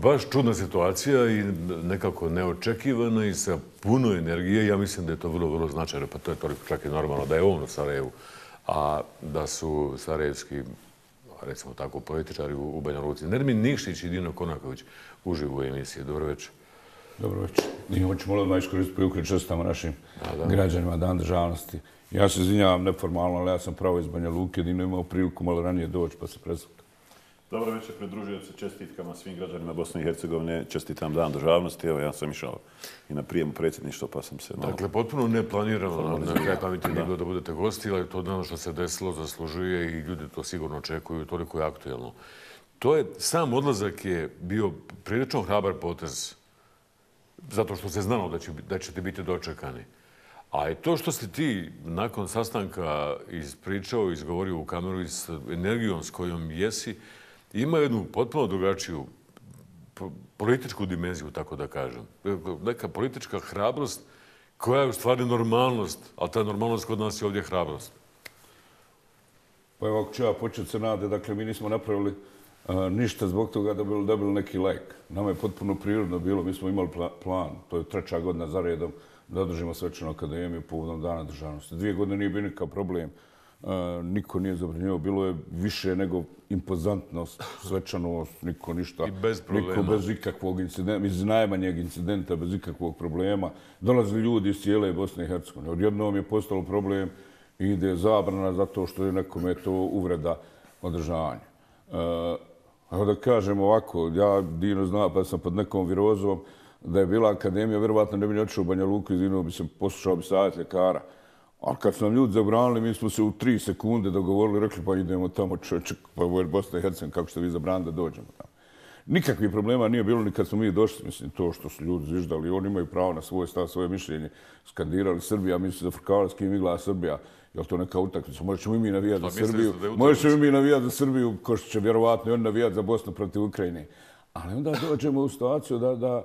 baš čudna situacija i nekako neočekivana i sa puno energije. Ja mislim da je to vrlo, vrlo značajno, pa to je toliko čak i normalno da je on u Sarajevu, a da su sarajevski, recimo tako, političari u Banja Luci. Nermin Nikšić i Dino Konaković uživo u emisiji. Dobro večer. Dobro večer. I hoćemo odmah iskoristiti priliku i čestitamo našim građanima Dan državnosti. Ja se izvinjavam neformalno, ali ja sam pravo iz Banja Luke, Dino imao priliku malo ranije doći, pa se prezvukao. Dobro večer, pridružujem se čestitkama svim građanima Bosne i Hercegovine. Čestitam Dan državnosti. Evo, ja sam išao i na prijemu predsjedništva, pa sam se... Dakle, potpuno neplanirano na kraj pameti nije bilo da budete gosti, ali to ono što se desilo zaslužuje i ljudi to sigurno očekuju, toliko je aktuelno. To je, sam odlazak je bio prilično hrabar potez, zato što se znalo da ćete biti dočekani. A i to što si ti nakon sastanka ispričao, izgovorio u kameru i s energijom s kojom jesi, ima jednu potpuno drugačiju političku dimenziju, tako da kažem. Neka politička hrabrost koja je u stvari normalnost, ali ta normalnost kod nas je ovdje hrabrost. Pa evo, ako ću ja početi se nade, dakle, mi nismo napravili ništa zbog toga da bi dobili neki like. Nama je potpuno prirodno bilo, mi smo imali plan, to je 3. godina za redom, da održimo svečanu akademiju povodom Dana državnosti. 2 godine nije bio nikakav problem, niko nije zabranjivao, bilo je više nego impozantnost, svečanost, niko ništa. I bez problema. Niko bez ikakvog incidenta, iz najmanjeg incidenta, bez ikakvog problema. Dolazili ljudi iz cijele Bosne i Hercegovine. Odjednom je postalo problem i ide zabrana zato što je nekome to uvreda održavanja. Evo da kažem ovako, ja Dino zna, pa sam pod nekom virozom, da je bila akademija, vjerovatno ne bi otišao u Banja Luku i Dino bi se poslušao bi savjet ljekara. A kad su nam ljudi zabranili, mi smo se u 3 sekunde dogovorili, rekli pa idemo tamo čovječe, pa u Bosna i Hercegovina, kako ste vi zabranili da dođemo tamo. Nikakvih problema nije bilo ni kad smo mi došli, mislim, to što su ljudi zviždali, oni imaju pravo na svoj stav, svoje mišljenje, skandirali Srbija, mi su zafrkavali s kim igla Srbija, je li to neka utakmica? Možda ćemo i mi navijati za Srbiju, možda ćemo i mi navijati za Srbiju, ko što će vjerovatno i oni navijati za Bosnu protiv Ukrajine. Ali onda dođemo u situaciju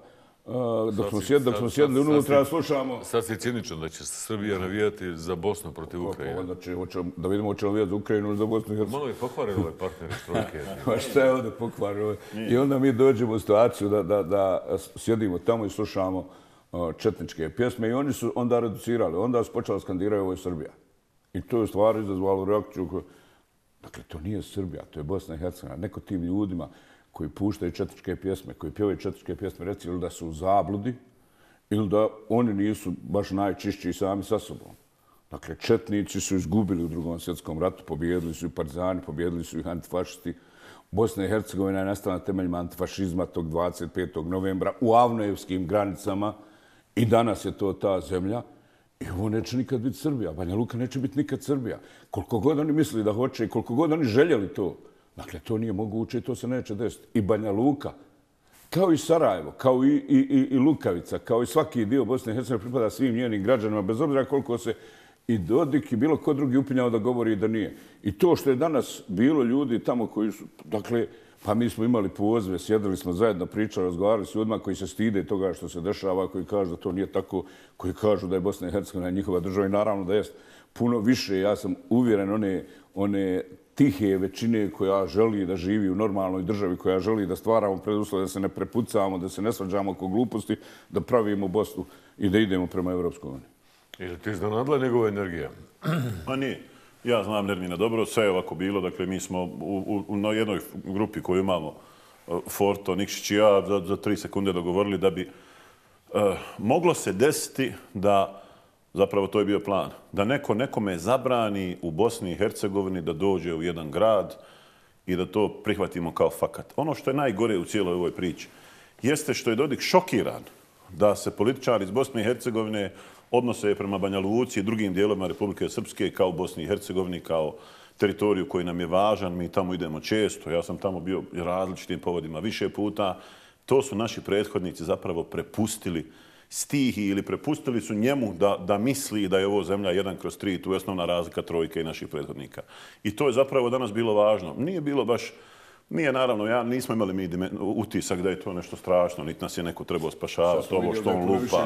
dok smo sjedli unutra, slušamo... Sad si ciničan da će Srbija navijati za Bosnu protiv Ukrajine. Da vidimo hoće li navijati za Ukrajinu ili za Bosnu i Hercegovinu. Malo je pokvaren ovaj partner iz trojke. Pa šta je ovdje pokvaren? I onda mi dođemo u situaciju da sjedimo tamo i slušamo četničke pjesme i oni su onda reducirali. Onda su počeli skandirati ovo je Srbija. I to je u stvari izazvalo reakciju. Dakle, to nije Srbija, to je Bosna i Hercegovina. Neko tim ljudima koji puštaju četničke pjesme, koji pjevaju četničke pjesme, reci ili da su u zabludi, ili da oni nisu baš najčišći sami sa sobom. Dakle, četnici su izgubili u 2. svjetskom ratu, pobijedili su i partizani, pobijedili su i antifašisti. Bosna i Hercegovina je nastala na temeljima antifašizma tog 25. novembra u avnojevskim granicama i danas je to ta zemlja. I ovo neće nikad biti Srbija. Banja Luka neće biti nikad Srbija. Koliko god oni mislili da hoće i koliko god oni željeli to, dakle, to nije moguće i to se neće desiti. I Banja Luka, kao i Sarajevo, kao i Lukavica, kao i svaki dio Bosne i Hercegovine pripada svim njenim građanima, bez obzira koliko se i Dodik i bilo ko drugi upinjao da govori da nije. I to što je danas bilo ljudi tamo koji su, dakle, pa mi smo imali pozive, sjedili smo zajedno, pričali, razgovarali s ljudima koji se stide toga što se dešava, koji kažu da to nije tako, koji kažu da je Bosna i Hercegovina njihova država i naravno da jest puno više. Ja sam uvjeren one tihe većine koja želi da živi u normalnoj državi, koja želi da stvaramo preduslove, da se ne prepucavamo, da se ne svađamo oko gluposti, da pravimo Bosnu i da idemo prema Evropskoj uniji. Ili ti iznenadila njegova energija? Pa nije. Ja znam Nermina dobro, sve je ovako bilo. Dakle, mi smo na jednoj grupi koju imamo, Forto, Nikšić i ja, za 3 sekunde dogovorili da bi moglo se desiti da, zapravo to je bio plan, da neko nekome zabrani u Bosni i Hercegovini da dođe u jedan grad i da to prihvatimo kao fakat. Ono što je najgore u cijeloj ovoj priči jeste što je Dodik šokiran da se političari iz Bosne i Hercegovine odnose prema Banja Luci i drugim dijelovima Republike Srpske kao u Bosni i Hercegovini, kao teritoriju koji nam je važan. Mi tamo idemo često. Ja sam tamo bio različitim povodima više puta. To su naši prethodnici zapravo prepustili stihi ili prepustili su njemu da misli da je ovo zemlja 1/3, tu je osnovna razlika trojke i naših prethodnika. I to je zapravo danas bilo važno. Nije bilo baš... Nije, naravno, nismo imali mi utisak da je to nešto strašno, niti nas je neko trebao spašavati, ovo što on lupa.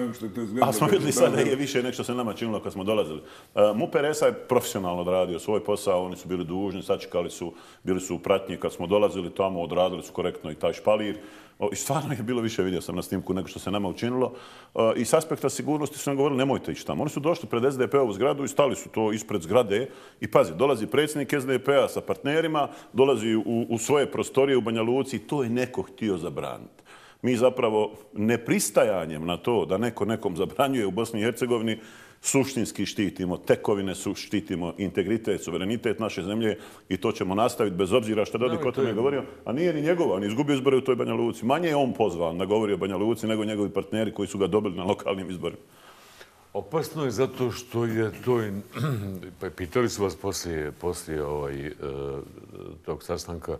A smo vidjeli sad da je više nek što se nama činilo kad smo dolazili. MUP RS je profesionalno odradio svoj posao, oni su bili dužni, sačekali su, bili su u pratnji kad smo dolazili tamo, odradili su korektno i taj špalir. I stvarno je bilo više, vidio sam na snimku, nego što se nama učinilo. I s aspekta sigurnosti su nam govorili nemojte ići tamo. Oni su došli pred SDP-ovu zgradu i stali su to ispred zgrade. I pazi, dolazi predsjednik SDP-a sa partnerima, dolazi u svoje prostorije u Banja Luci i to je neko htio zabraniti. Mi zapravo nepristajanjem na to da neko nekom zabranjuje u Bosni i Hercegovini suštinski štitimo tekovine, štitimo integritet, suverenitet naše zemlje i to ćemo nastaviti bez obzira što Dodik o tome govorio. A nije ni njegova, on je izgubio izbore u toj Banja Luci. Manje je on pozvan da govori o Banja Luci nego njegovi partneri koji su ga dobili na lokalnim izborima. Opasno je zato što je to... Pitali su vas poslije tog sastanka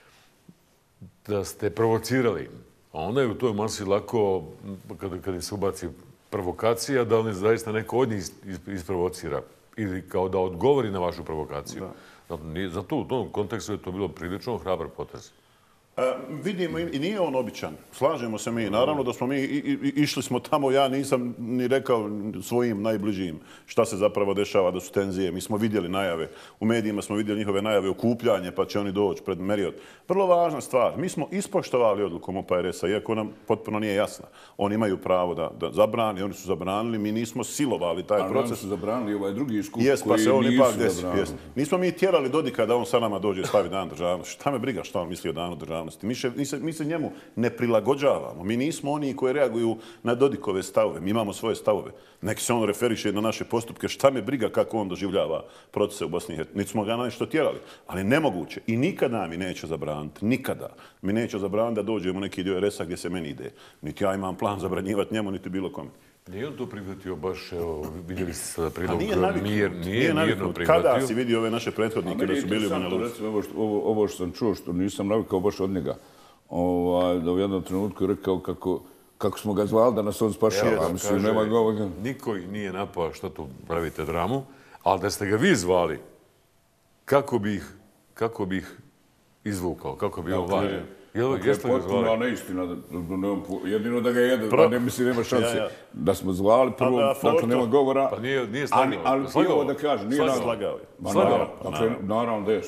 da ste provocirali. A onda je u toj masi lako, kada se ubaci provokacija, da li zaista neko od njih isprovocira ili kao da odgovori na vašu provokaciju. Zato u tom kontekstu je to bilo prilično hrabar potez. Vidimo i nije on običan. Slažemo se mi. Naravno da smo mi išli smo tamo, ja nisam ni rekao svojim najbližim šta se zapravo dešava, da su tenzije. Mi smo vidjeli najave. U medijima smo vidjeli njihove najave okupljanje, pa će oni doći pred Meriot. Vrlo važna stvar. Mi smo ispoštovali odluku MUP-a RS-a, iako nam potpuno nije jasna. Oni imaju pravo da zabrani, oni su zabranili, mi nismo silovali taj proces. Ali oni su zabranili ovaj drugi skup koji nisu zabranili. Nismo mi tjerali Dodika da on sa nama dođe i slavi dan državnosti. Šta me briga šta on misli o danu državnosti? Mi se njemu ne prilagođavamo. Mi nismo oni koji reaguju na Dodikove stavove. Mi imamo svoje stavove. Neki se on referiše na naše postupke. Šta me briga kako on doživljava procese u Bosni i Hercegovini. Niti smo ga na nešto tjerali. Ali nemoguće. I nikada mi neće zabraniti. Nikada mi neće zabraniti da dođemo u neki dio RS-a gdje se meni ide. Niti ja imam plan zabranjivati njemu, niti bilo kome. Nije on to prihvatio baš, evo, vidjeli ste sada prilog, nije mirno prihvatio. Kada si vidio ove naše prethodnike da su bili u Banja Luci? Ovo što sam čuo, što nisam navikao baš od njega, da u jednom trenutku je rekao kako smo ga zvali da nas on spašava. Mislim, nema govora. Niko nije napao što tu pravite dramu, ali da ste ga vi zvali, kako bi ih izvukao, kako bi on važio? Je potpuno neistina. Jedino da ga jede, da ne misli nema šanse. Da smo zvali prvo, dakle nema govora. Pa nije slagao. Ali i ovo da kažem, nije slagao. Naravno da je.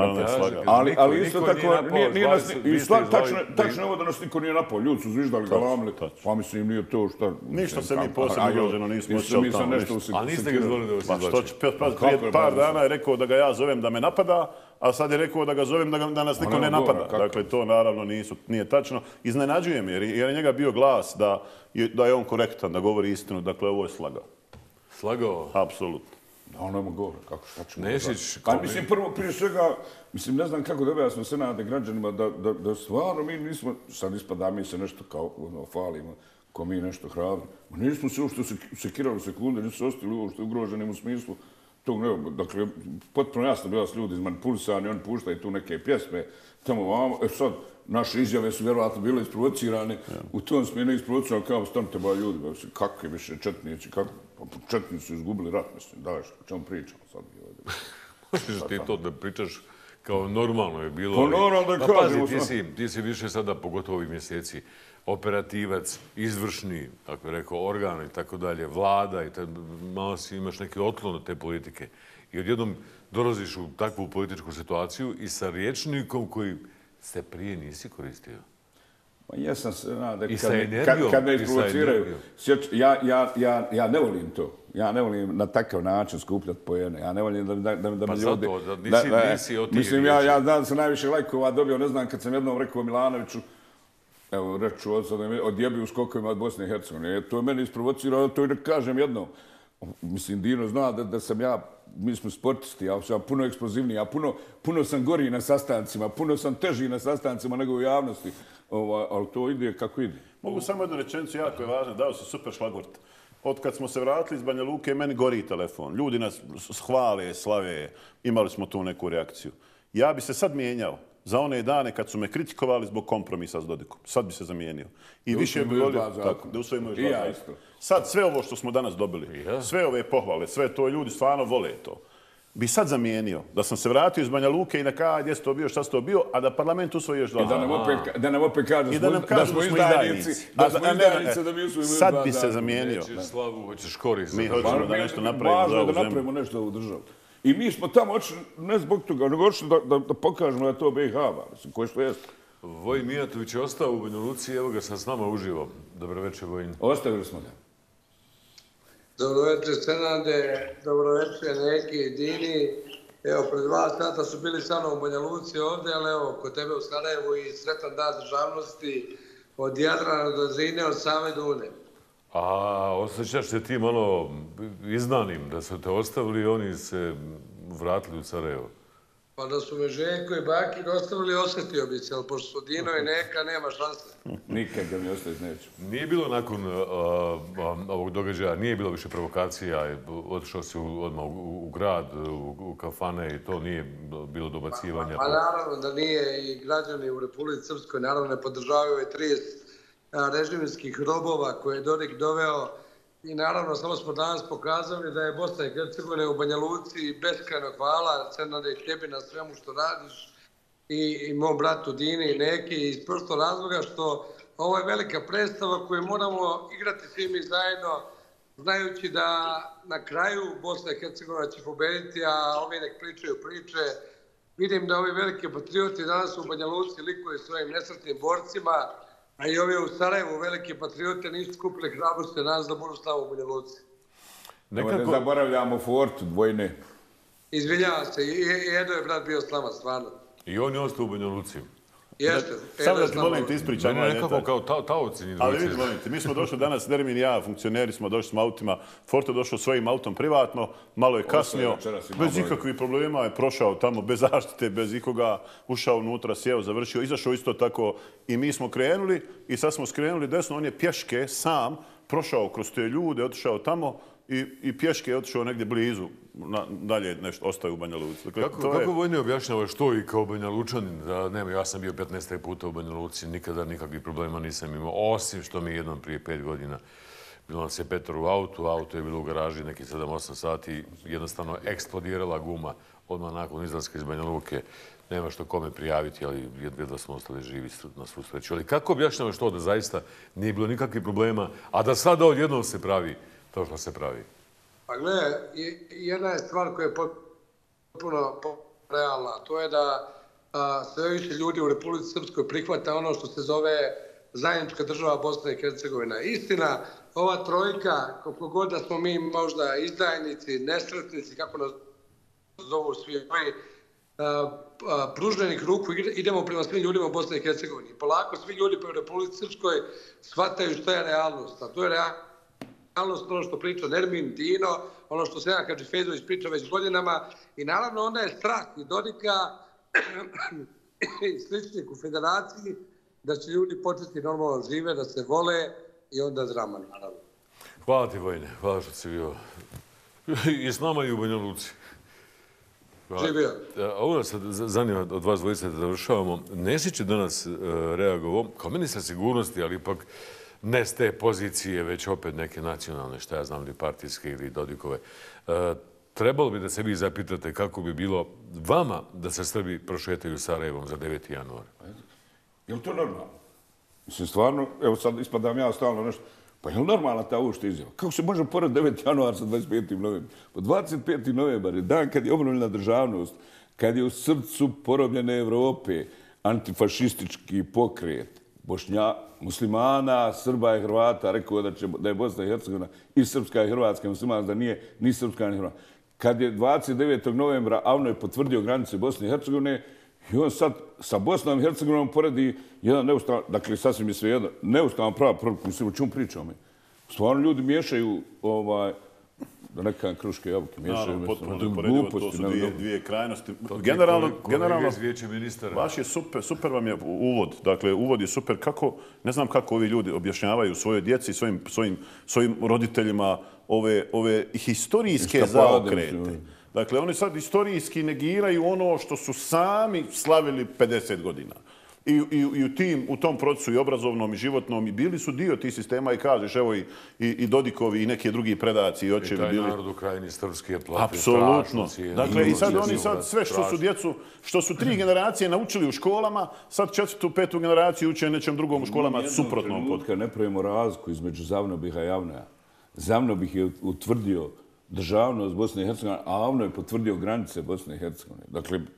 Ali isto tako, nije nas... Tačno je ovo da nas niko nije napao. Ljudi su zviždali, galamili. Pa mislim, nije to šta... Ništa se mi posebno ugroženo nismo osjećali tamo. A niste ga zvoli da vas izlači? Prije par dana je rekao da ga ja zovem da me napada, a sad je rekao da ga zovem da nas niko ne napada. Dakle, to naravno nije tačno. Iznenađuje me jer je njega bio glas da je on korektan, da govori istinu. Dakle, ovo je slagao. Slagao? Apsolutno. Da on nema govora, kako šta ćemo... Nešić... Mislim, prije svega, mislim, ne znam kako da objasnim se nade građanima da stvarno mi nismo, sad ispada mi se nešto kao falimo, ko mi nešto hrabri. Nismo se uopšte sekirali sekunde, nisu ostali uopšte ugroženim u smislu tog nema. Dakle, potpuno jasno bila su ljudi izmanipulisani, oni puštaju tu neke pjesme, tamo vamo. Sad, naše izjave su vjerovatno bile isprovocirane, u tom smjene isprovocirane, kao stanite ba ljudi, kakvi više četnici, četnici su izgubili rat, mislim, daj, o čemu pričamo sad? Možeš ti to da pričaš kao normalno je bilo. Pa normalno da kažemo. Ti si više sada, pogotovo ovih mjeseci, operativac, izvršni, tako je rekao, organ i tako dalje, vlada i malo si imaš neki otklon od te politike. I odjednom dolaziš u takvu političku situaciju i sa rječnikom koji se prije nisi koristio. Jesam se, kad me isprovociraju. Ja ne volim to. Ja ne volim na takav način skupljati pojene. Ja ne volim da mi ljudi... Pa zato, nisi od tih mislim, ja znam da sam najviše lajkova dobio, ne znam, kad sam jednom rekao Milanoviću, evo, reću odjebi u skokovima od Bosne i Hercegovine. To je meni isprovocirao, to i da kažem jednom. Mislim, Dino zna da sam ja, mi smo sportisti, ja sam puno eksplozivniji, ja puno sam gori na sastancima, puno sam teži na sastancima nego u javnosti, ali to ide kako ide. Mogu samo jednu rečenicu, jako je važno, dao si super šlagvort. Od kad smo se vratili iz Banja Luke, meni gori telefon. Ljudi nas hvale, slave, imali smo tu neku reakciju. Ja bi se sad mijenjao za one dane kad su me kritikovali zbog kompromisa s Dodikom. Sad bi se zamijenio. I više bi volio da usvojimo još dva zakona. Sad sve ovo što smo danas dobili, sve ove pohvale, sve to ljudi stvarno vole to. Bi sad zamijenio da sam se vratio iz Banja Luke i na kaj gdje si to bio, šta si to bio, a da parlament usvoji još dva zakona. Da nam opet kažu da smo izdajnici. Sad bi se zamijenio. Nećeš slavu, hoćeš korist. Mi hoćemo da nešto napravimo za ovu zemlju. Da napravimo nešto za ovu državu. I mi smo tamo odšli, ne zbog toga, nego odšli da pokažemo da je to BiH, koji što jeste. Vojin Mijatović je ostao u Banja Luci, evo ga sad s nama uživo. Dobro večer, Vojin. Ostavili smo ga. Dobro večer, Senade. Dobro večer, Neki, Dini. Evo, pred 2 sata su bili sa mnom u Banja Luci ovdje, ali evo, kod tebe u Sarajevu i sretan dan državnosti od Jadrana do Drine, od same Dune. A osjećaš se ti malo izdanim, da su te ostavili i oni se vratili u Sarajevo? Pa da su me Željko i Bakir ostavili, osjetio bi se, ali pošto su Dino i Neka, nema šanse. Nikad ga mi ostaviti neću. Nije bilo nakon ovog događaja, nije bilo više provokacija, otišao si odmah u grad, u kafane i to nije bilo dobacivanja. Pa naravno da nije, i građani u Republici Srpskoj naravno ne podržavaju ove 30 režimskih robova koje je Dodik doveo. I naravno, samo smo danas pokazali da je Bosna i Hercegovina u Banja Luci beskrajno hvala, Senade, i tebi na svemu što radiš i mom bratu Dini i Neki, iz prosto razloga što ovo je velika predstava koju moramo igrati svi mi zajedno, znajući da na kraju Bosna i Hercegovina će pobediti, a ovi nek pričaju priče. Vidim da ovi veliki patrioti danas u Banja Luci likuju svojim nesretnim borcima, a i ovi u Sarajevu, velike patriote, nisu skupili hrabrosti nas da budu s nama u Banja Luci. Ne zaboravljamo Fortu, Vojne. Izvinjavam se, i Edo je brat bio s nama, stvarno. I on je ostao u Banja Luci. Jeste. Samo da ti molim ti ispričam. Mene nekako kao taoci ni ali vidi, molim ti, mi smo došli danas, Nermin i ja, funkcioneri smo došli s autima. Forte došao svojim autom privatno, malo je kasnio, bez ikakvih problema je prošao tamo, bez zaštite, bez ikoga, ušao unutra, sjeo, završio, izašao isto tako i mi smo krenuli i sad smo skrenuli desno, on je pješke sam prošao kroz te ljude, otišao tamo i pješke je otišao negdje blizu, dalje nešto ostaje u Banja Luci. Dakle, kako Vojne objašnjava što i kao Banja Lučanin, da nema, ja sam bio 15 puta u Banja Luci, nikada nikakvih problema nisam imao, osim što mi je jednom prije 5 godina bilo nas je Petar u auto je bilo u garaži neki 7-8 sati, jednostavno eksplodirala guma odmah nakon izlaska iz Banja Luke. Nema što kome prijaviti, ali jedva smo ostali živi na svu sreću. Ali kako objašnjavaš to da zaista nije bilo nikakvih problema, a da sada odjednom se pravi to što se pravi? Pa gledaj, jedna je stvar koja je potpuno realna, to je da sve više ljudi u Republici Srpskoj prihvata ono što se zove zajednička država Bosna i Hercegovina. Istina, ova trojka, koliko god da smo mi možda izdajnici, nesretnici, kako nas zovu svi ovi, pruženih ruku idemo prema svim ljudima u Bosni i Hercegovini. Polako svi ljudi u Republici Srpskoj shvataju što je realnost, a to je realnost ono što priča Nermin, Dino, ono što Senad Hadžifezović priča već godinama i naravno onda je strah i Dodika i sličnih u federaciji da će ljudi početi normalno žive, da se vole i onda drama, naravno. Hvala ti, Vojne. Hvala što si bio i s nama i u Banja Luci. Živio. Ovo nas zanima od vas dvojice da završavamo. Nesić je danas reagovao kao ministar sigurnosti, ali ipak ne s te pozicije, već opet neke nacionalne, šta ja znam, ili partijske ili Dodikove. Trebalo bi da se vi zapitate kako bi bilo vama da se Srbi prošetaju Sarajevom za 9. januar. Je li to normalno? Mislim, stvarno, evo sad ispadam ja stalno nešto. Pa je li normalna ta uopšte izjava? Kako se može pored 9. januar sa 25. novembra? Po 25. novembar je dan kad je obnovljena državnost, kad je u srcu porobljene Evrope antifašistički pokret muslimana, Srba i Hrvata, rekao da je Bosna i Hercegovina i Srpska i Hrvatska muslimana, da nije ni Srpska ni Hrvatska. Kad je 29. novembra AVNO je potvrdio granice Bosne i Hercegovine i on sad sa Bosnom i Hercegovinom poredi jedan neustavan, dakle sasvim je sve jedno, neustavan prava, mislim o čemu pričamo. Stvarno ljudi miješaju da nekakve kruške jabuke miješaju. Potpuno neuporedivo, to su dvije krajnosti. Generalno, vaš je super vam je uvod. Dakle, uvod je super. Ne znam kako ovi ljudi objašnjavaju svojoj djeci, svojim roditeljima ove historijske zaokrete. Dakle, oni sad historijski negiraju ono što su sami slavili 50 godina. I u tom procesu i obrazovnom i životnom i bili su dio tih sistema i kažeš, evo i Dodikovi i neki drugi predaci i očevi bili. I taj narod u krajini Srpske plate. Apsolutno. Dakle, i sad oni sve što su djecu, što su 3 generacije naučili u školama, sad 4. 5. generaciju uče nečem drugom u školama suprotnom. Trenutka ne pravimo razliku između Zavnobiha i Avnoja. Zavnobih je utvrdio državnost Bosne i Hercegovine, a AVNO je potvrdio granice Bosne i Hercegovine. Dakle,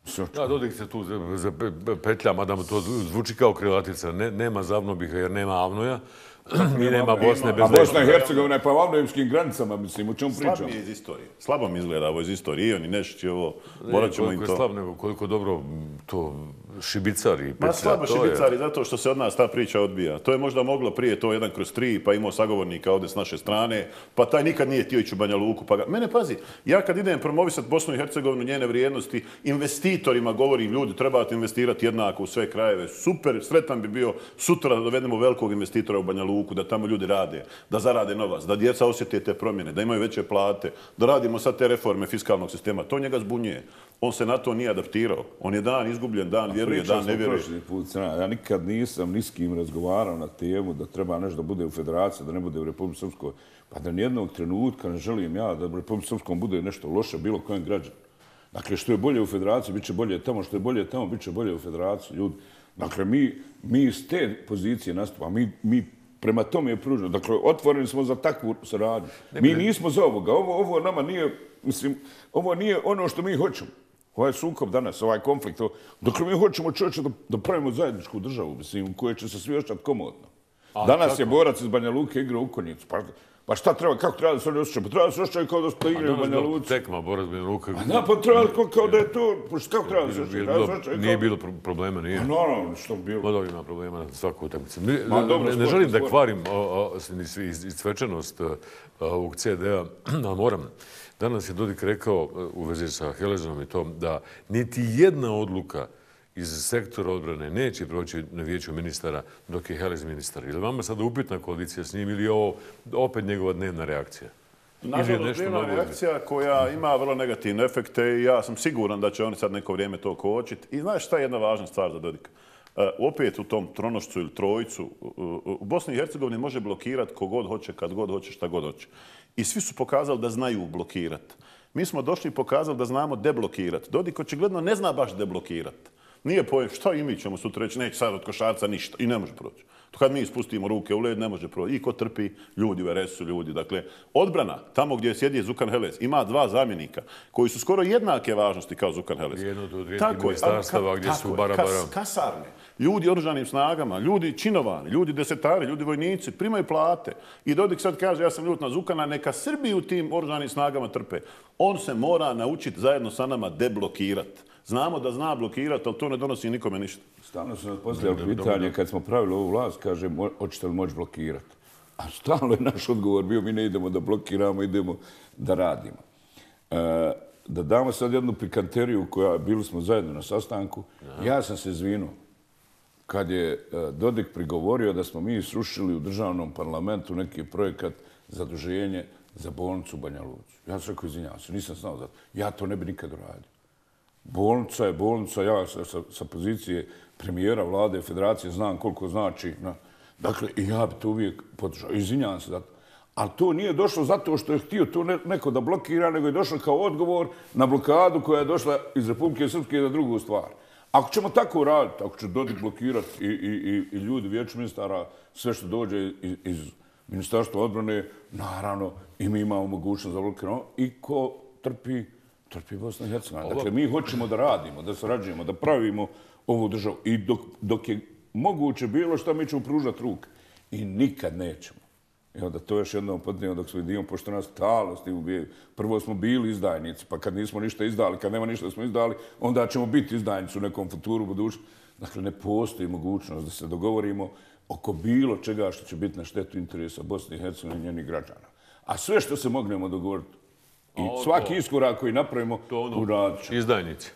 Da, Dodik se tu petlja, mada mu to zvuči kao krilatica. Nema Zavnobiha jer nema Avnoja. I nema Bosne bez Lepa. A Bosna i Hercegovina je pa u avnojevskim granicama, mislim, o čemu pričam? Slab mi je iz istorije. Slabo mi izgleda ovo iz istorije. I oni Nešić i ovo, morat ćemo im to... Koliko je slab, nego koliko dobro to šibicari. Ma slabo šibicari, zato što se od nas ta priča odbija. To je možda moglo prije to 1/3, pa imao sagovornika ovdje s naše strane, pa taj nikad nije htio ići u Banja Luku. Pa mene pazi, ja kad idem promovisati Bosnu i Hercegovinu, njene vrijednosti, investitorima govorim, ljudi, trebate investirati jednako u sve krajeve. Super, sretan bi bio sutra da dovedemo velikog investitora u Banja Luku, da tamo ljudi rade, da zarade novac, da djeca osjete te promjene, da imaju veće plate, da radimo sad te reforme fiskalnog sistema. To njega zbunjuje. On se na to nije adaptirao. On je dan izgubljen, dan vjeruje, dan ne vjeruje. Ja nikad nisam ni s kim razgovarao na temu da treba nešto da bude u federaciji, da ne bude u Republici Srpskoj. Pa da nijednog trenutka ne želim ja da u Republici Srpskom bude nešto loše bilo kojem građanu. Dakle, što je bolje u federaciji, bit će bolje tamo. Što je bolje tamo, bit će bolje u federaciji. Ljudi. Dakle, mi iz te pozicije nastupamo. Mi prema tome je pruženo. Dakle, otvoreni smo za takvu saradnju. Mi nismo za ovoga. Ovo nama nije, mislim, ovo nije ono što mi hoćemo. Ovaj sukob danas, ovaj konflikt. Dakle, mi hoćemo čovječe da pravimo zajedničku državu, mislim, u kojoj će se svi osjećati komodno. Danas je borac iz Banja Luke igrao u konjicu. Pa šta treba, kako treba da se oni osjećaju? Pa treba da se osjećaju kao da ste igrali u Banja Luci. Tekma, borac Banja Luka. Pa treba kao da je to, kako treba da se osjećaju? Nije bilo problema, nije. Naravno, što bi bilo. Malo ima problema na svaku utakmicu. Ne želim da kvarim svečanost ovog CD-a, ali moram. Danas je Dodik rekao u vezi sa Helezom i tom da niti jedna odluka iz sektora odbrane neće proći na vijeću ministara dok je Helez ministar. Je li vama sada upitna koalicija s njim ili je ovo opet njegova dnevna reakcija? Nažalost, dnevna reakcija koja ima vrlo negativne efekte i ja sam siguran da će oni sad neko vrijeme to kočiti. I znaš šta je jedna važna stvar za Dodika? Opet u tom tronošcu ili trojicu u Bosni i Hercegovini može blokirati kogod hoće, kad god hoće, šta god hoće. I svi su pokazali da znaju blokirati. Mi smo došli i pokazali da znamo deblokirati. Dodik očigledno ne zna baš deblokirati. Nije pojem šta i mi ćemo sutra reći, neće sad od košarca ništa i ne može proći. To kad mi spustimo ruke u led, ne može proći. I ko trpi? Ljudi u RS-u, ljudi. Dakle, odbrana, tamo gdje sjedi Zukan Helez, ima 2 zamjenika koji su skoro jednake važnosti kao Zukan Helez. Jedno od rijetkih ministarstava gdje su bara. Kasarne, ljudi oružanim snagama, ljudi činovani, ljudi desetari, ljudi vojnici, primaju plate. I Dodik sad kaže, ja sam ljut na Zukana, neka Srbi u tim oružanim snagama trpe. On se mora naučiti zajedno sa nama deblokirati. Znamo da zna blokirati, ali to ne donosi nikome ništa. Stalno su nas postavili pitanje, kad smo pravili ovu vlast, kaže, hoćete li moći blokirati? A stalno je naš odgovor bio, mi ne idemo da blokiramo, idemo da radimo. Da damo sad jednu pikanteriju, bili smo zajedno na sastanku, ja sam se izvinuo kad je Dodik prigovorio da smo mi srušili u državnom parlamentu neki projekat zaduženje za bolnicu u Banja Luci. Ja sam rekao, izvinjavam se, nisam znao za to. Ja to ne bi nikad uradio. Bolnica je bolnica, ja sa pozicije premijera vlade federacije znam koliko znači. Dakle, i ja bi to uvijek podržao. Izvinjavam se za to. Ali to nije došlo zato što je htio to neko da blokira, nego je došlo kao odgovor na blokadu koja je došla iz Republike Srpske za drugu stvar. Ako ćemo tako raditi, ako će Dodik blokirati i ljudi vijeću ministara, sve što dođe iz Ministarstva odbrane, naravno i mi imamo mogućnost da blokiramo i ko trpi Bosna i Hercegovina. Dakle, mi hoćemo da radimo, da sarađujemo, da pravimo ovu državu. I dok je moguće bilo šta, mi ćemo pružati ruke. I nikad nećemo. I onda to još jednom podnijemo dok smo vidimo, pošto nas stalosti ubijaju. Prvo smo bili izdajnici, pa kad nismo ništa izdali, kad nema ništa da smo izdali, onda ćemo biti izdajnici u nekom futuru, budućnosti. Dakle, ne postoji mogućnost da se dogovorimo oko bilo čega što će biti na štetu interesa Bosne i Hercegovine i njenih građana. A sve što se mognemo dogovoriti, i svaki iskorak koji napravimo, uradit ćemo. Izdajnici.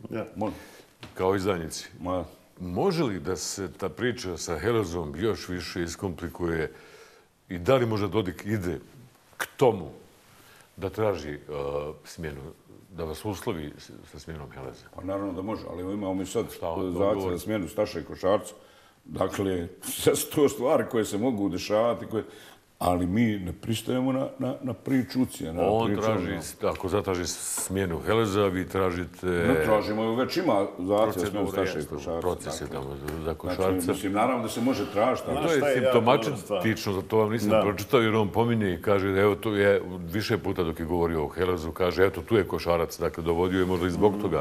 Kao izdajnici. Može li da se ta priča sa Helezom još više iskomplikuje i da li možda Dodik ide k tomu da traži smjenu, da vas uslovi sa smjenom Heleza? Pa naravno da može, ali imamo mi sad zahtjev za smjenu Staša i Košarca. Dakle, sve su to stvari koje se mogu dešavati, ali mi ne pristajemo na priču ucije. On traži, ako zatraži smjenu Heleza, vi tražite... Ne tražimo, već ima zahtjev smjenu Staša i Košarca. Proces je tamo za Košarca. Znači, mislim, naravno da se može tražiti. To je simptomatično, za to vam nisam pročitao, jer on pominje i kaže da evo tu je više puta dok je govorio o Helezu, kaže eto tu je Košarac, dakle dovodio je možda i zbog toga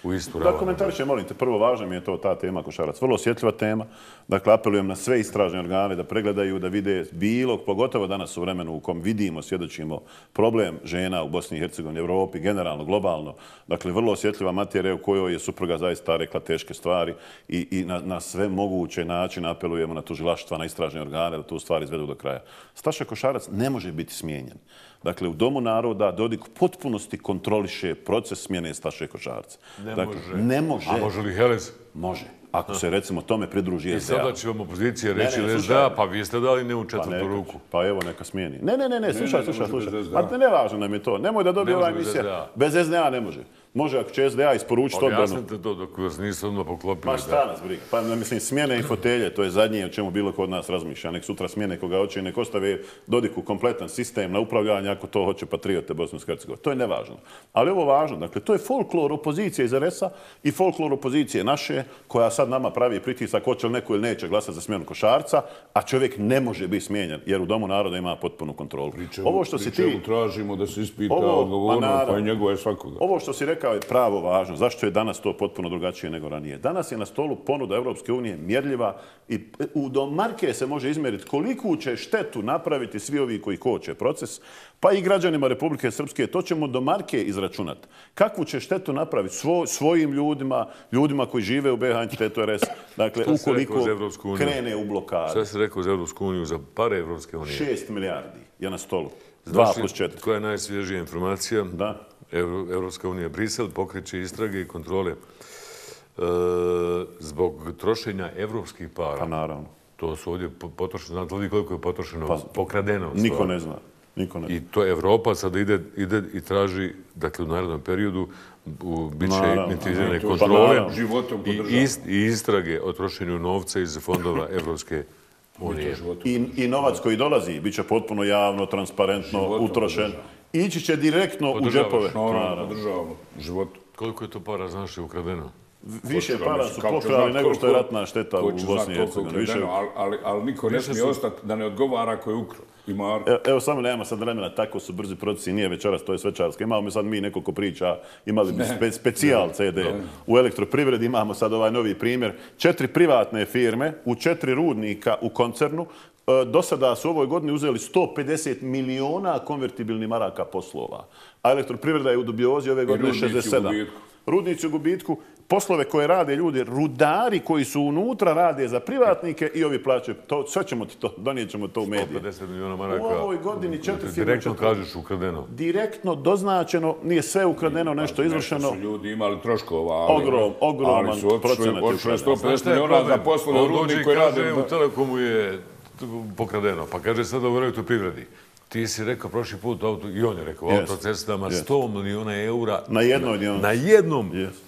u istu Da ravan. komentarišem, molim te, prvo važno mi je to ta tema Košarac. Vrlo osjetljiva tema. Dakle, apelujem na sve istražne organe da pregledaju, da vide pogotovo danas u vremenu u kom vidimo, svjedočimo problem žena u Bosni i Hercegovini, Evropi, generalno, globalno. Dakle, vrlo osjetljiva materija u kojoj je supruga zaista rekla teške stvari i na sve moguće načine apelujemo na tužilaštva, na istražne organe da tu stvari izvedu do kraja. Staša Košarac ne može biti smijenjen. Dakle, u Domu naroda Dodik u potpunosti kontroliše proces smjene Staše Košarca. Ne može. A može li Helez? Može. Ako se, recimo, tome pridruži SDA. I sada će vam opozicija reći SDA, pa vi ste dali ne u četvrtu ruku. Pa evo, neka smijeni. Ne, slušaj. Pa ne važno nam je to. Nemoj da dobije ova emisija. Bez SDA ne može. Može ako će SDA isporučiti odbranu. Objasnite to dok vas nisu odmah poklopili. Ma šta nas briga? Pa mislim, smjene i fotelje, to je zadnje o čemu bilo ko od nas razmišlja. Nek sutra smjene koga hoće, nek ostave Dodiku kompletan sistem na upravljanje ako to hoće patriote Bosne i Hercegovine. To je nevažno. Ali ovo važno. Dakle, to je folklor opozicije iz RS-a i folklor opozicije naše, koja sad nama pravi pritisak hoće li neko ili neće glasati za smjenu Košarca, a čovjek ne može biti smijenjen jer u Domu naroda ima potpunu kontrolu. Ovo što si ti tražimo da se ispita odgovornost, pa i njegove svakoga. Ovo što si rekao je pravo važno. Zašto je danas to potpuno drugačije nego ranije? Danas je na stolu ponuda Europske unije mjerljiva i do marke se može izmjeriti koliku će štetu napraviti svi ovi koji koče proces, pa i građanima Republike Srpske. To ćemo do marke izračunati. Kakvu će štetu napraviti svojim ljudima koji žive u BiH entitetu RS, dakle, ukoliko krene u blokadu. Šta si rekao za Evropsku uniju, za pare Evropske unije? 6 milijardi je na stolu. 2+4. Koja je najsvježija informacija? Da. Evropska unija, Brisel pokreće istrage i kontrole zbog trošenja evropskih para. Pa naravno. To su ovdje potrošeno, znate li koliko je potrošeno, pokradeno? Niko ne zna. I to Evropa sada ide i traži, dakle u narednom periodu, bit će intenzivne kontrole i istrage o trošenju novca iz fondova Evropske unije. I novac koji dolazi bit će potpuno javno, transparentno, utrošen. Ići će direktno u džepove. Podržavamo životu. Koliko je to para, znaš, je ukradeno? Više para su pokrali nego što je ratna šteta u Bosni i Hercegovini. Ali niko ne smije ostati da ne odgovara ako je ukrao. Evo, samo nema sad vremena, tako su brzi procesi, nije večeras, to je svečarska. Imamo sad mi nekoliko priča, imali bi specijal CD. U elektroprivredi imamo sad ovaj novi primjer. 4 privatne firme u 4 rudnika u koncernu do sada su u ovoj godini uzeli 150 miliona konvertibilnih maraka poslova. A elektroprivreda je u dubiozi ove godine 67. Rudnici u gubitku. Poslove koje rade ljudi, rudari koji su unutra rade za privatnike i ovi plaćaju. Sve ćemo ti to, donijet ćemo to u medije. 150 miliona maraka. U ovoj godini 4 firme. Direktno kažeš ukradeno. Direktno, doznačeno, nije sve ukradeno, nešto izvršeno. Nešto su ljudi imali troškova, ogroman procenat. Ali su otišli 150 miliona za poslove u rudni koji rade. U Telekomu je pokradeno, pa kaže sada u elektroprivredi. Ti si rekao prošli put, i on je rekao, autocestama 100 miliona eura na jednom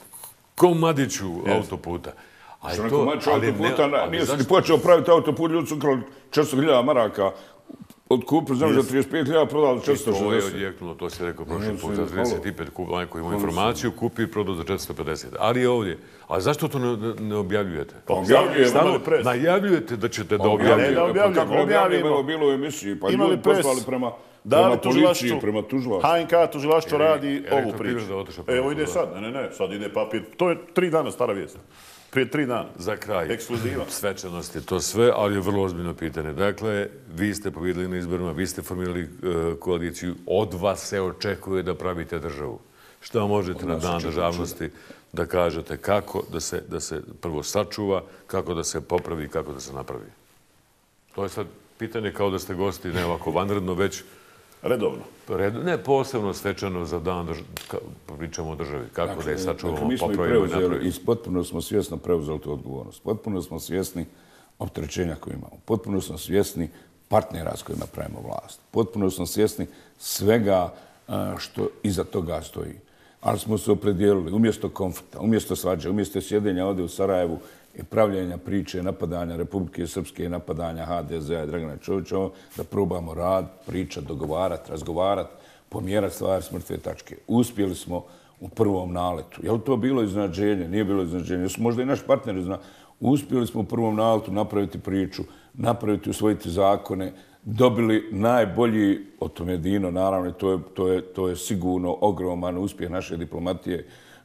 komadiću autoputa. Što na komadiću autoputa, nije se ni počeo praviti autoput, ljudi su ukrali 400.000 maraka, otkupili zemlju za 35.000, prodali 460. To je odjeknulo, to si rekao prošli put, za 35 onaj koji ima informaciju, kupi i prodao za 450. Ali je ovdje. A zašto to ne objavljujete? Najavljujete da ćete da objavljujete. Kako objavljujemo? Bilo u emisiji, pa ljudi poslali prema policiji, prema tužilaštvu. HNK tužilaštvo radi ovu priču. Evo ide sad, sad ide papir. To je 3 dana stara vijest. Prije 3 dana. Za kraj. Ekskluziva. Svečanost je to sve, ali je vrlo ozbiljno pitanje. Dakle, vi ste pobjedili na izborima, vi ste formirali koaliciju, od vas se očekuje da pravite državu. Šta možete na dan državnosti da kažete kako da se prvo sačuva, kako da se popravi, kako da se napravi? To je sad pitanje kao da ste gosti ne ovako vanredno, već redovno. Ne posebno svečano za dan, pričamo o državi. Kako da je sačuvamo, popravimo i napravimo. I potpuno smo svjesno preuzeli tu odgovornost. Potpuno smo svjesni opterećenja koje imamo. Potpuno smo svjesni partnera s kojima pravimo vlast. Potpuno smo svjesni svega što iza toga stoji. Ali smo se opredijelili umjesto konflikta, umjesto svađe, umjesto sjedenja ovdje u Sarajevu i pravljenja priče, napadanja Republike Srpske i napadanja HDZ-a i Dragana Čovića, da probamo rad, pričati, dogovarati, razgovarati, pomjerati stvari s mrtve tačke. Uspjeli smo u prvom naletu. Je li to bilo iznenađenje? Nije bilo iznenađenje. Jesu možda i naši partneri znali. Uspjeli smo u prvom naletu napraviti priču, napraviti, usvojiti zakone, dobili najbolji, o tome Dino, naravno, to je sigurno ogroman uspjeh naše diplomatije,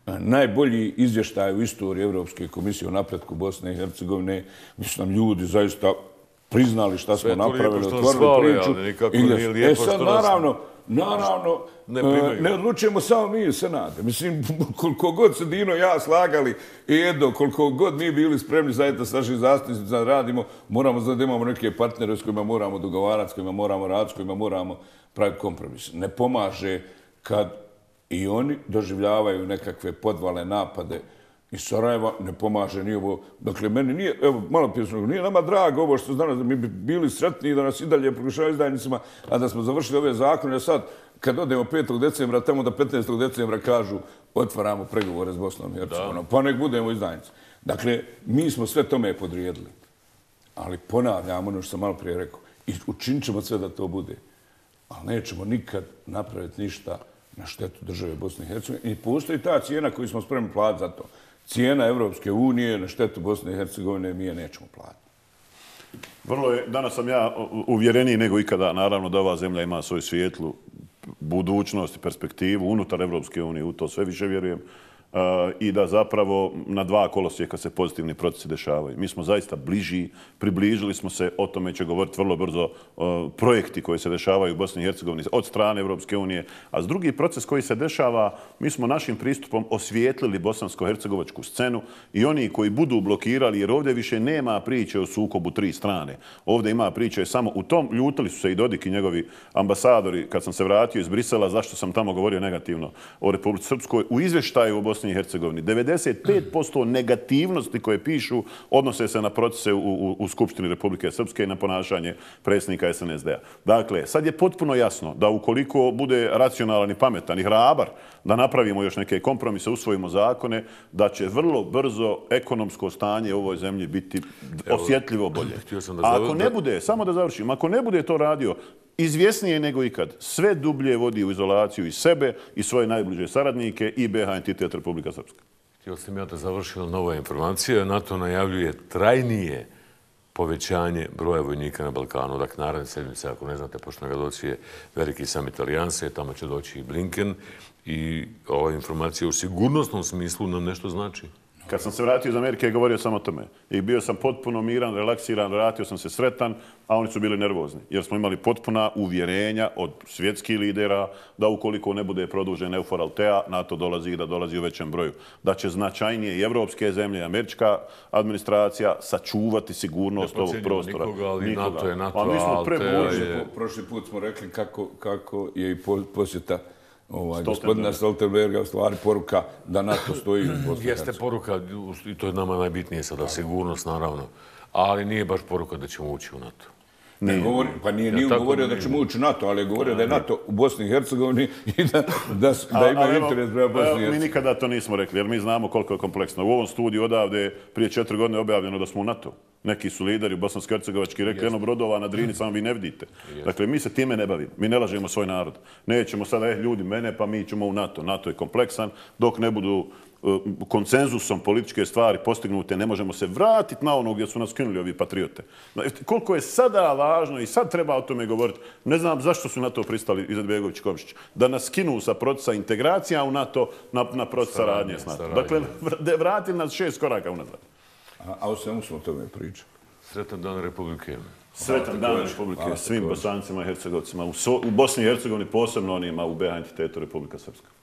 najbolji izvještaj u istoriji Evropske komisije o napretku Bosne i Hercegovine, gdje su nam ljudi zaista priznali šta smo napravili, otvorili priču. Sad, naravno, ne odlučujemo samo mi, Senade. Mislim, koliko god se Dino i ja slagali i Edo, koliko god mi bili spremni zajedno s našim zastupnicima da radimo, moramo znati da imamo neke partnere s kojima moramo dogovarati, s kojima moramo raditi, s kojima moramo praviti kompromis. Ne pomaže kad i oni doživljavaju nekakve podvale napade iz Sarajeva, ne pomaže ni ovo. Dakle, meni nije, evo, malo prije nije nama drago ovo što danas, da mi bi bili sretni da nas i dalje proglašavaju izdajnicima, a da smo završili ove zakone, a sad, kad odemo 5. decembra, tamo da 15. decembra kažu otvaramo pregovore s Bosnom i Hercegovinom, pa nek budemo izdajnici. Dakle, mi smo sve tome podrijedili. Ali ponavljam ono što sam malo prije rekao, i učinit ćemo sve da to bude. Ali nećemo nikad napraviti ništa na štetu države Bosne i Hercegovine. I postoji ta cijena koju smo spremni platiti za to. Cijena Evropske unije na štetu Bosne i Hercegovine mi je nećemo platiti. Vrlo je, danas sam ja uvjereniji nego ikada, naravno da ova zemlja ima svoju svijetlu budućnost i perspektivu unutar Evropske unije, u to sve više vjerujem, i da zapravo na dva kolosijeka se pozitivni procesi dešavaju. Mi smo zaista bliži, približili smo se, o tome će govoriti vrlo brzo projekti koji se dešavaju u Bosni i Hercegovini od strane Evropske unije, a s drugi proces koji se dešava, mi smo našim pristupom osvijetlili bosansko-hercegovačku scenu i oni koji budu blokirali, jer ovdje više nema priče o sukobu tri strane. Ovdje ima priče samo u tom, ljutili su se i Dodik i njegovi ambasadori kad sam se vratio iz Brisela, zašto sam tamo govorio negativno o Republici Srpskoj, u izvještaju o Bosni i Hercegovini. 95% negativnosti koje pišu odnose se na procese u Skupštini Republike Srpske i na ponašanje predsjednika SNSD-a. Dakle, sad je potpuno jasno da ukoliko bude racionalan i pametan i hrabar da napravimo još neke kompromise, usvojimo zakone, da će vrlo brzo ekonomsko stanje u ovoj zemlji biti osjetljivo bolje. A ako ne bude, samo da završim, ako ne bude to radio izvjesnije nego ikad, sve dublje vodi u izolaciju i sebe i svoje najbliže saradnike i BiH entitet Republika Srpska. Htio sam ja da završila nova informacija. NATO najavljuje trajnije povećanje broja vojnika na Balkanu. Dakle, naredne sedmice, ako ne znate, pošto ga doći je veliki summit Alijanse, tamo će doći i Blinken i ova informacija u sigurnosnom smislu nam nešto znači. Kad sam se vratio iz Amerike, govorio sam o tome. I bio sam potpuno miran, relaksiran, vratio sam se sretan, a oni su bili nervozni. Jer smo imali potpuna uvjerenja od svjetskih lidera da ukoliko ne bude produžen EUFOR Althea, NATO dolazi i da dolazi u većem broju. Da će značajnije i evropske zemlje i američka administracija sačuvati sigurnost ovog prostora. Nikoga, ali NATO je NATO, a mi smo prebuđeni. Prošli put smo rekli kako je i posjeta gospodina Stoltenberga u stvari poruka da NATO stoji u Bosni. Jeste poruka, i to je nama najbitnije sada, sigurnost naravno, ali nije baš poruka da ćemo ući u NATO. Pa nije govorio da ćemo ući u NATO, ali je govorio da je NATO u Bosni i Hercegovini i da ima interes prema Bosni i Hercegovini. Mi nikada to nismo rekli, jer mi znamo koliko je kompleksno. U ovom studiju odavde prije 4 godine objavljeno da smo u NATO. Neki su lideri bosansko-hercegovački rekli, jedno brodova na Drini, samo vi ne vidite. Dakle, mi se time ne bavimo. Mi ne lažemo svoj narod. Nećemo sada, ljudi, mene, pa mi ćemo u NATO. NATO je kompleksan. Dok ne budu konsenzusom političke stvari postignute, ne možemo se vratiti na ono gdje su nas skinuli ovi patriote. Koliko je sada važno i sad treba o tome govoriti, ne znam zašto su na to pristali Izetbegović i Komšić, da nas skinu sa procesa integracija u NATO na proces saradnje s NATO. Dakle, vratili nas 6 koraka unazad. A o svemu smo o tome pričali. Sretan dan Republike. Sretan dan Republike svim Bosancima i Hercegovcima. U Bosni i Hercegovini posebno onima u BiH entitetu Republika Srpska.